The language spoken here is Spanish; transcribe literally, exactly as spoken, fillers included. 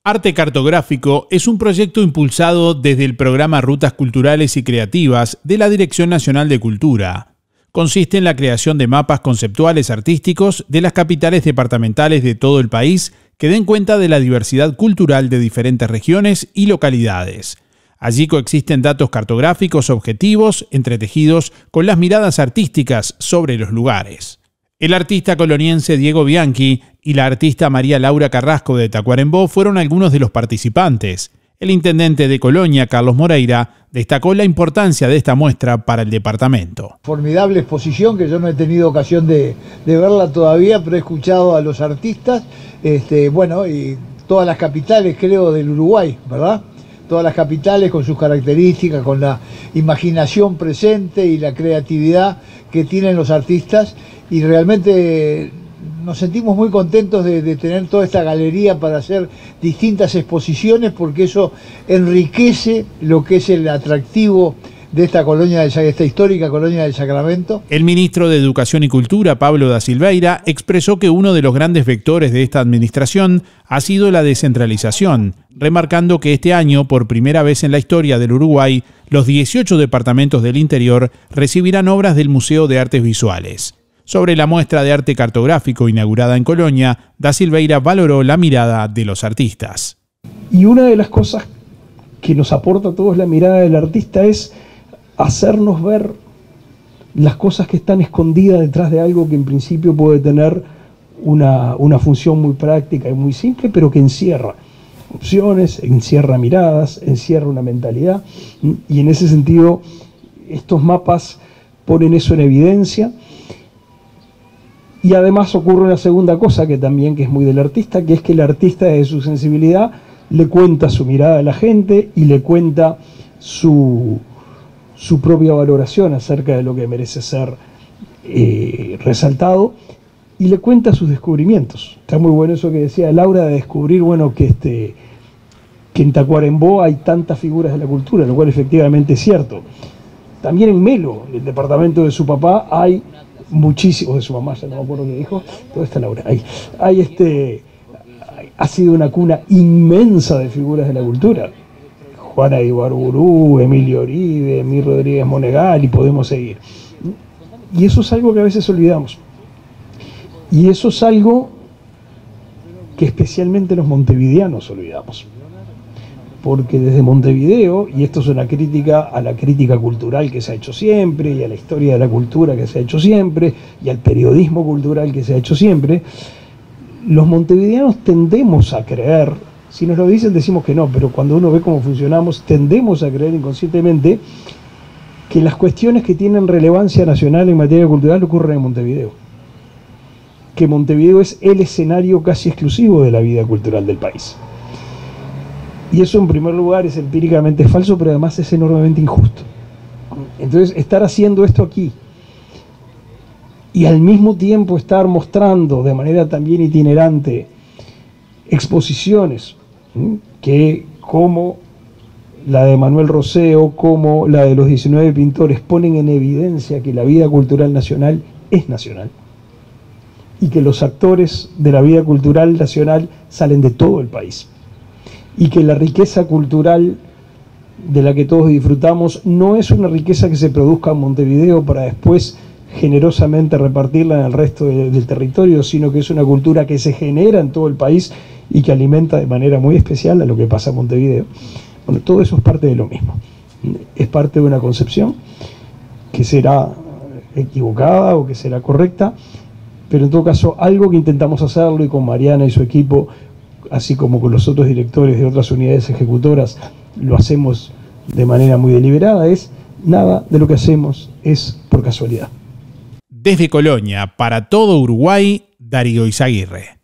Arte Cartográfico es un proyecto impulsado desde el programa Rutas Culturales y Creativas de la Dirección Nacional de Cultura. Consiste en la creación de mapas conceptuales artísticos de las capitales departamentales de todo el país que den cuenta de la diversidad cultural de diferentes regiones y localidades. Allí coexisten datos cartográficos objetivos entretejidos con las miradas artísticas sobre los lugares. El artista coloniense Diego Bianchi y la artista María Laura Carrasco de Tacuarembó fueron algunos de los participantes. El intendente de Colonia, Carlos Moreira, destacó la importancia de esta muestra para el departamento. Formidable exposición que yo no he tenido ocasión de, de verla todavía, pero he escuchado a los artistas, este, bueno, y todas las capitales, creo, del Uruguay, ¿verdad? Todas las capitales con sus características, con la imaginación presente y la creatividad que tienen los artistas, y realmente nos sentimos muy contentos de, de tener toda esta galería para hacer distintas exposiciones, porque eso enriquece lo que es el atractivo de esta colonia, de esta histórica colonia del Sacramento. El ministro de Educación y Cultura, Pablo da Silveira, expresó que uno de los grandes vectores de esta administración ha sido la descentralización, remarcando que este año, por primera vez en la historia del Uruguay, los dieciocho departamentos del interior recibirán obras del Museo de Artes Visuales. Sobre la muestra de arte cartográfico inaugurada en Colonia, da Silveira valoró la mirada de los artistas. Y una de las cosas que nos aporta a todos la mirada del artista es hacernos ver las cosas que están escondidas detrás de algo que en principio puede tener una, una función muy práctica y muy simple, pero que encierra opciones, encierra miradas, encierra una mentalidad, y en ese sentido estos mapas ponen eso en evidencia. Y además ocurre una segunda cosa que también que es muy del artista, que es que el artista desde su sensibilidad le cuenta su mirada a la gente y le cuenta su, su propia valoración acerca de lo que merece ser eh, resaltado, y le cuenta sus descubrimientos. Está muy bueno eso que decía Laura de descubrir, bueno, que, este, que en Tacuarembó hay tantas figuras de la cultura, lo cual efectivamente es cierto. También en Melo, el departamento de su papá, hay muchísimos, de su mamá, ya no me acuerdo qué dijo, todo está Laura, hay, hay este, ha sido una cuna inmensa de figuras de la cultura. Juana Ibarburú, Emilio Oribe, Emil Rodríguez Monegal, y podemos seguir. Y eso es algo que a veces olvidamos. Y eso es algo que especialmente los montevideanos olvidamos. Porque desde Montevideo, y esto es una crítica a la crítica cultural que se ha hecho siempre, y a la historia de la cultura que se ha hecho siempre, y al periodismo cultural que se ha hecho siempre, los montevideanos tendemos a creer, si nos lo dicen decimos que no, pero cuando uno ve cómo funcionamos, tendemos a creer inconscientemente que las cuestiones que tienen relevancia nacional en materia cultural ocurren en Montevideo. Que Montevideo es el escenario casi exclusivo de la vida cultural del país. Y eso en primer lugar es empíricamente falso, pero además es enormemente injusto. Entonces, estar haciendo esto aquí y al mismo tiempo estar mostrando de manera también itinerante exposiciones ¿sí? que como la de Manuel Roseo, como la de los diecinueve pintores, ponen en evidencia que la vida cultural nacional es nacional y que los actores de la vida cultural nacional salen de todo el país. Y que la riqueza cultural de la que todos disfrutamos no es una riqueza que se produzca en Montevideo para después generosamente repartirla en el resto de, del territorio, sino que es una cultura que se genera en todo el país y que alimenta de manera muy especial a lo que pasa en Montevideo. Bueno, todo eso es parte de lo mismo. Es parte de una concepción que será equivocada o que será correcta, pero en todo caso algo que intentamos hacerlo, y con Mariana y su equipo, así como con los otros directores de otras unidades ejecutoras, lo hacemos de manera muy deliberada, es nada de lo que hacemos es por casualidad. Desde Colonia, para todo Uruguay, Darío Izaguirre.